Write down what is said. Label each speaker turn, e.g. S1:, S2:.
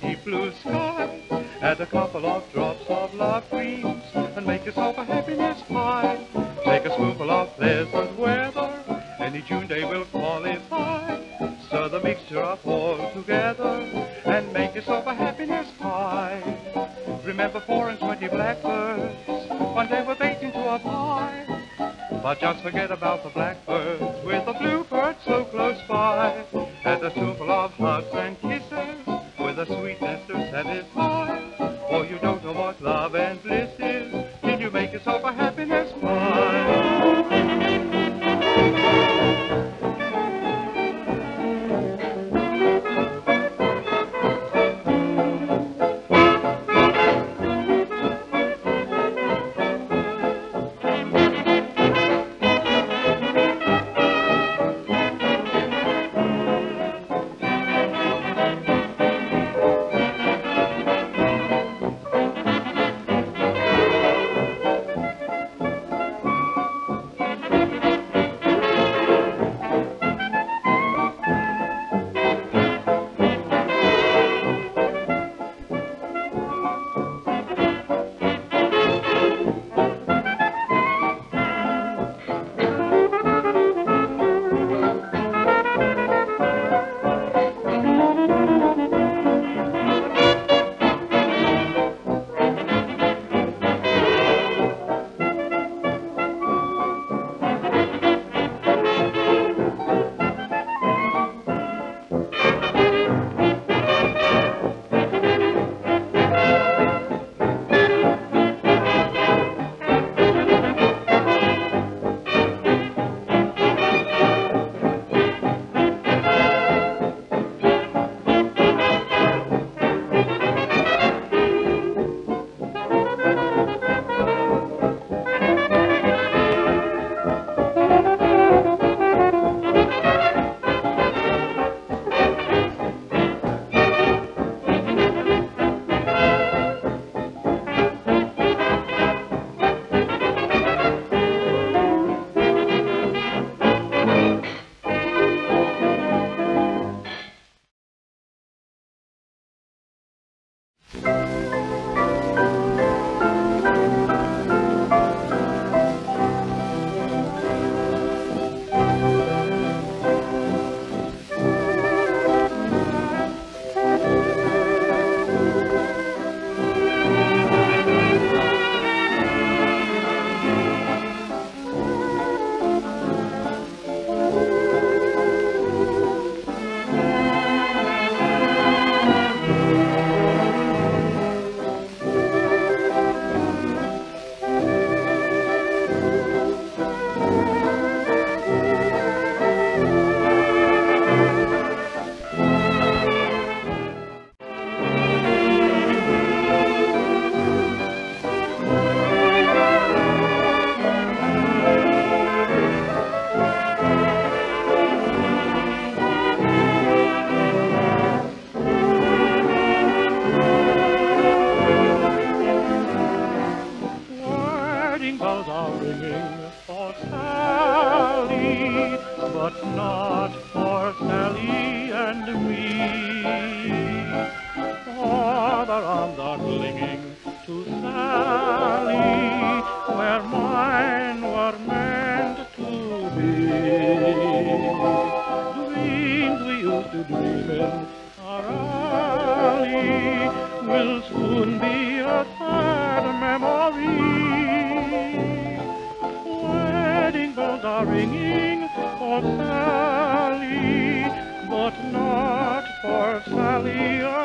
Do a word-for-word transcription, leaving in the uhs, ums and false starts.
S1: deep blue sky. Add a couple of drops of love greens and make yourself a happiness pie. Take a spoonful of pleasant weather, any June day will qualify. Stir the mixture up all together and make yourself a happiness pie. Remember four and twenty blackbirds one day were baked into a pie. But just forget about the blackbirds with the bluebird so close by. Add a spoonful of hugs and kisses with a sweetness to satisfy. For you don't know what love and bliss is till you make yourself a happiness pie.
S2: Sally, but not for Sally.